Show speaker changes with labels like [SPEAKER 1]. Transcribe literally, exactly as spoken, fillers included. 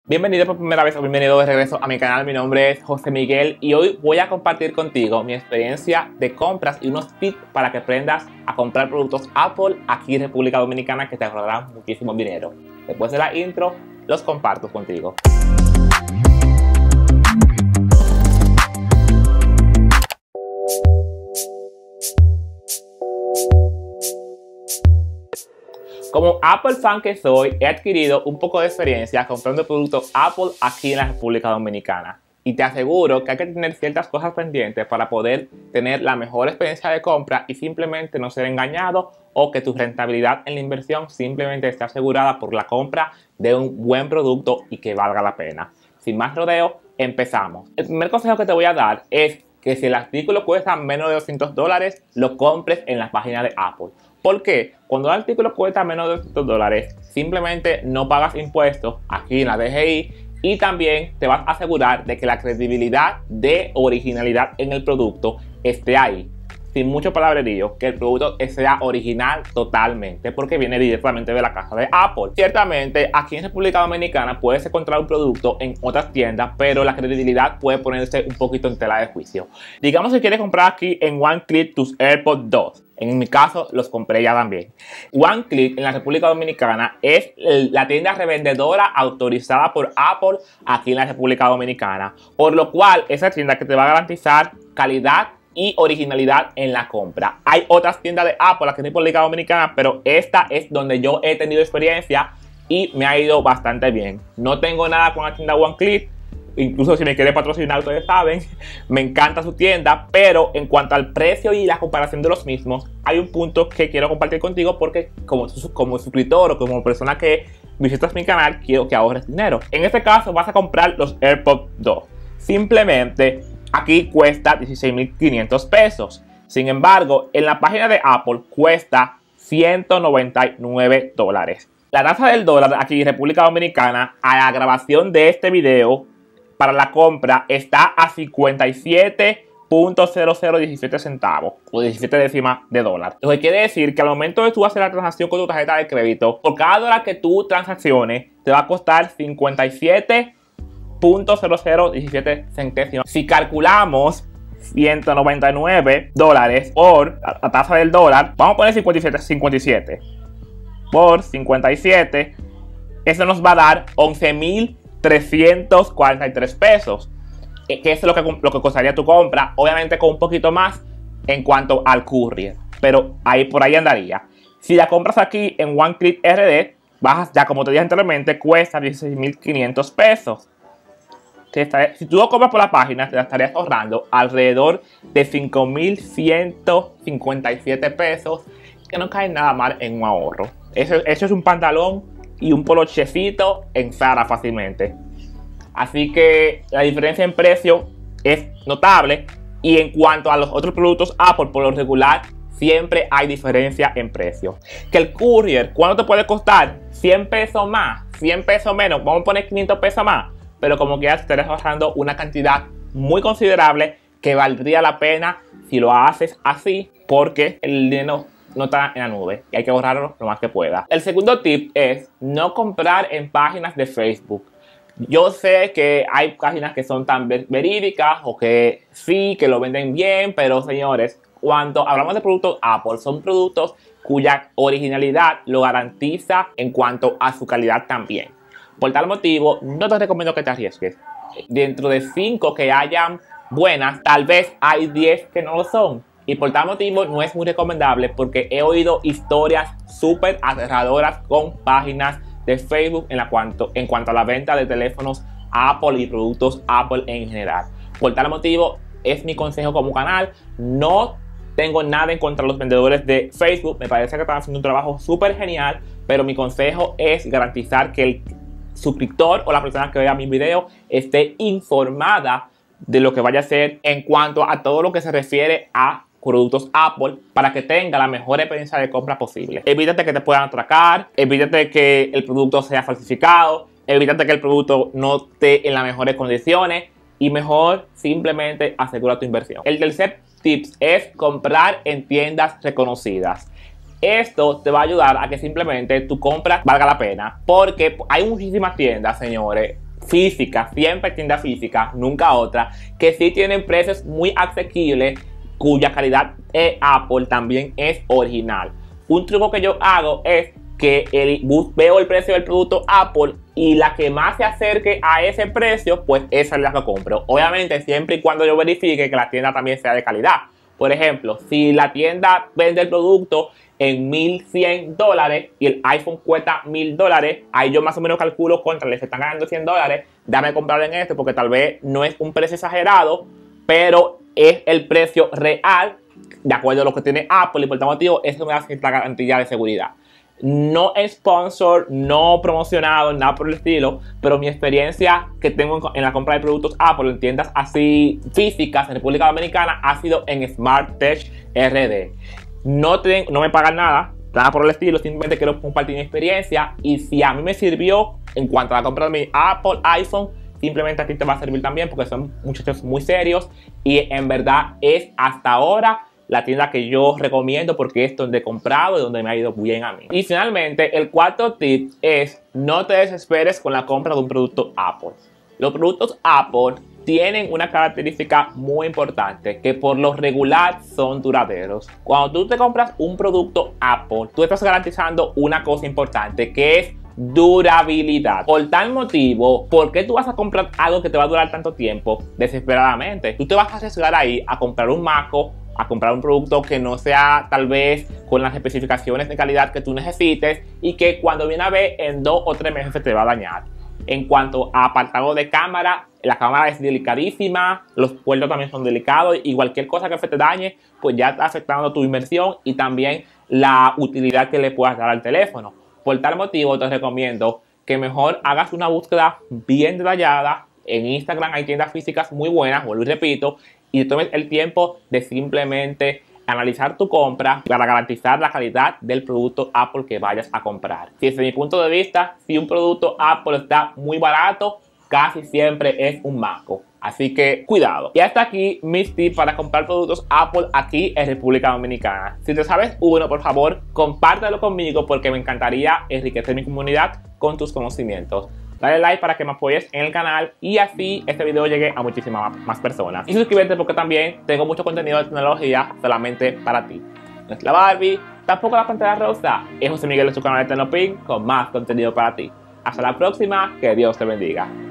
[SPEAKER 1] Bienvenido por primera vez o bienvenido de regreso a mi canal. Mi nombre es José Miguel y hoy voy a compartir contigo mi experiencia de compras y unos tips para que aprendas a comprar productos Apple aquí en República Dominicana que te ahorrarán muchísimo dinero. Después de la intro, los comparto contigo. Como Apple fan que soy, he adquirido un poco de experiencia comprando productos Apple aquí en la República Dominicana. Y te aseguro que hay que tener ciertas cosas pendientes para poder tener la mejor experiencia de compra y simplemente no ser engañado o que tu rentabilidad en la inversión simplemente esté asegurada por la compra de un buen producto y que valga la pena. Sin más rodeo, empezamos. El primer consejo que te voy a dar es que si el artículo cuesta menos de doscientos dólares, lo compres en la página de Apple. ¿Por qué? Cuando el artículo cuesta menos de doscientos dólares, simplemente no pagas impuestos aquí en la D G I y también te vas a asegurar de que la credibilidad de originalidad en el producto esté ahí. Sin mucho palabrerío, que el producto sea original totalmente porque viene directamente de la casa de Apple. Ciertamente, aquí en República Dominicana puedes encontrar un producto en otras tiendas, pero la credibilidad puede ponerse un poquito en tela de juicio. Digamos que quieres comprar aquí en OneClick tus AirPods dos. En mi caso, los compré ya también. OneClick en la República Dominicana es la tienda revendedora autorizada por Apple aquí en la República Dominicana. Por lo cual, esa tienda que te va a garantizar calidad y originalidad en la compra. Hay otras tiendas de Apple aquí en República Dominicana, pero esta es donde yo he tenido experiencia y me ha ido bastante bien. No tengo nada con la tienda OneClick. Incluso si me quiere patrocinar, ustedes saben, me encanta su tienda, pero en cuanto al precio y la comparación de los mismos, hay un punto que quiero compartir contigo porque como, como suscriptor o como persona que visitas mi canal, quiero que ahorres dinero. En este caso vas a comprar los AirPods dos. Simplemente aquí cuesta dieciséis mil quinientos pesos. Sin embargo, en la página de Apple cuesta ciento noventa y nueve dólares. La tasa del dólar aquí en República Dominicana a la grabación de este video para la compra está a cincuenta y siete punto cero cero diecisiete centavos o diecisiete décimas de dólar. Lo que quiere decir que al momento de tú hacer la transacción con tu tarjeta de crédito, por cada dólar que tú transacciones te va a costar cincuenta y siete punto cero cero diecisiete centésimos. Si calculamos ciento noventa y nueve dólares por la tasa del dólar, vamos a poner cincuenta y siete, cincuenta y siete por cincuenta y siete, eso nos va a dar once mil trescientos cuarenta y tres pesos, que es lo que, lo que costaría tu compra, obviamente con un poquito más en cuanto al courier, pero ahí por ahí andaría. Si la compras aquí en OneClick R D, bajas ya como te dije anteriormente, cuesta dieciséis mil quinientos pesos. Si tú lo compras por la página, te estarías ahorrando alrededor de cinco mil ciento cincuenta y siete pesos, que no cae nada mal en un ahorro. Eso, eso es un pantalón y un polochecito en Zara fácilmente. Así que la diferencia en precio es notable. Y en cuanto a los otros productos Apple, por lo regular, siempre hay diferencia en precio. Que el courier, ¿cuánto te puede costar? cien pesos más, cien pesos menos, vamos a poner quinientos pesos más. Pero como que ya te estarías ahorrando una cantidad muy considerable que valdría la pena si lo haces así, porque el dinero no está en la nube y hay que ahorrarlo lo más que pueda. El segundo tip es no comprar en páginas de Facebook. Yo sé que hay páginas que son tan verídicas o que sí, que lo venden bien, pero señores, cuando hablamos de productos Apple, son productos cuya originalidad lo garantiza en cuanto a su calidad también. Por tal motivo, no te recomiendo que te arriesgues. Dentro de cinco que hayan buenas, tal vez hay diez que no lo son. Y por tal motivo no es muy recomendable porque he oído historias súper aterradoras con páginas de Facebook en, la cuanto, en cuanto a la venta de teléfonos Apple y productos Apple en general. Por tal motivo es mi consejo como canal. No tengo nada en contra de los vendedores de Facebook. Me parece que están haciendo un trabajo súper genial. Pero mi consejo es garantizar que el suscriptor o la persona que vea mi video esté informada de lo que vaya a hacer en cuanto a todo lo que se refiere a productos Apple para que tenga la mejor experiencia de compra posible. Evítate que te puedan atracar, evítate que el producto sea falsificado, evítate que el producto no esté en las mejores condiciones y mejor simplemente asegura tu inversión. El tercer tip es comprar en tiendas reconocidas. Esto te va a ayudar a que simplemente tu compra valga la pena porque hay muchísimas tiendas, señores, físicas, siempre tiendas físicas, nunca otra, que sí tienen precios muy asequibles, cuya calidad de Apple también es original. Un truco que yo hago es que el, veo el precio del producto Apple y la que más se acerque a ese precio, pues esa es la que compro. Obviamente siempre y cuando yo verifique que la tienda también sea de calidad. Por ejemplo, si la tienda vende el producto en mil cien dólares y el iPhone cuesta mil dólares, ahí yo más o menos calculo contra, les están ganando cien dólares, dame comprarlo en este porque tal vez no es un precio exagerado, pero es el precio real de acuerdo a lo que tiene Apple y por tal motivo eso me da cierta garantía de seguridad. No es sponsor, no promocionado, nada por el estilo, pero mi experiencia que tengo en, en la compra de productos Apple en tiendas así físicas en República Dominicana ha sido en Smart Tech R D. No, ten, no me pagan nada, nada por el estilo, simplemente quiero compartir mi experiencia y si a mí me sirvió en cuanto a la compra de mi Apple iPhone, simplemente a ti te va a servir también porque son muchachos muy serios y en verdad es hasta ahora la tienda que yo recomiendo porque es donde he comprado y donde me ha ido bien a mí. Y finalmente, el cuarto tip es no te desesperes con la compra de un producto Apple. Los productos Apple tienen una característica muy importante que por lo regular son duraderos. Cuando tú te compras un producto Apple, tú estás garantizando una cosa importante que es durabilidad. Por tal motivo, ¿por qué tú vas a comprar algo que te va a durar tanto tiempo desesperadamente? Tú te vas a arriesgar ahí a comprar un Maco, a comprar un producto que no sea tal vez con las especificaciones de calidad que tú necesites y que cuando viene a ver en dos o tres meses se te va a dañar. En cuanto a apartado de cámara, la cámara es delicadísima, los puertos también son delicados y cualquier cosa que se te dañe pues ya está afectando tu inversión y también la utilidad que le puedas dar al teléfono. Por tal motivo te recomiendo que mejor hagas una búsqueda bien detallada. En Instagram hay tiendas físicas muy buenas, vuelvo y repito, y te tomes el tiempo de simplemente analizar tu compra para garantizar la calidad del producto Apple que vayas a comprar. Si desde mi punto de vista, si un producto Apple está muy barato, casi siempre es un Maco. Así que cuidado. Y hasta aquí mis tips para comprar productos Apple aquí en República Dominicana. Si te sabes uno, por favor, compártelo conmigo porque me encantaría enriquecer mi comunidad con tus conocimientos. Dale like para que me apoyes en el canal y así este video llegue a muchísimas más personas. Y suscríbete porque también tengo mucho contenido de tecnología solamente para ti. No es la Barbie, tampoco la Pantera Rosa. Es José Miguel de su canal de Tecnopin con más contenido para ti. Hasta la próxima, que Dios te bendiga.